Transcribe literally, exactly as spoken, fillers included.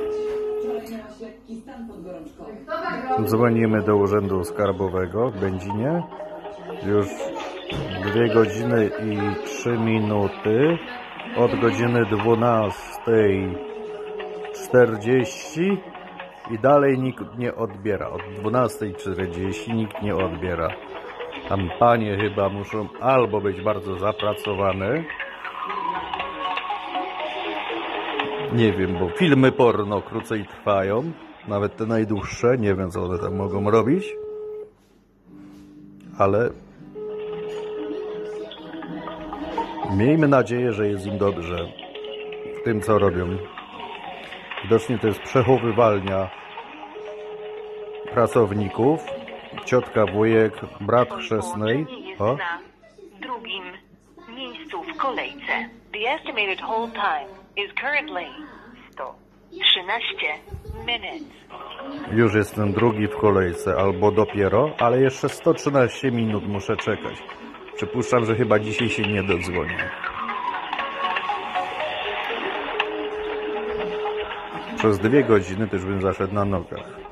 Dzwonimy do Urzędu Skarbowego w Będzinie. Już dwie godziny i trzy minuty. Od godziny dwunastej czterdzieści i dalej nikt nie odbiera. Od dwunastej czterdzieści nikt nie odbiera. Tam panie chyba muszą albo być bardzo zapracowane. Nie wiem, bo filmy porno krócej trwają. Nawet te najdłuższe. Nie wiem, co one tam mogą robić. Ale miejmy nadzieję, że jest im dobrze w tym, co robią. Widocznie to jest przechowywalnia pracowników. Ciotka, wujek, brat chrzestnej. O. Na drugim miejscu w kolejce. The estimated hold time is currently sto trzynaście minutes. Już jestem drugi w kolejce, albo dopiero, ale jeszcze sto trzynaście minut muszę czekać. Przypuszczam, że chyba dzisiaj się nie dodzwonię. Przez dwie godziny też bym zaszedł na nogach.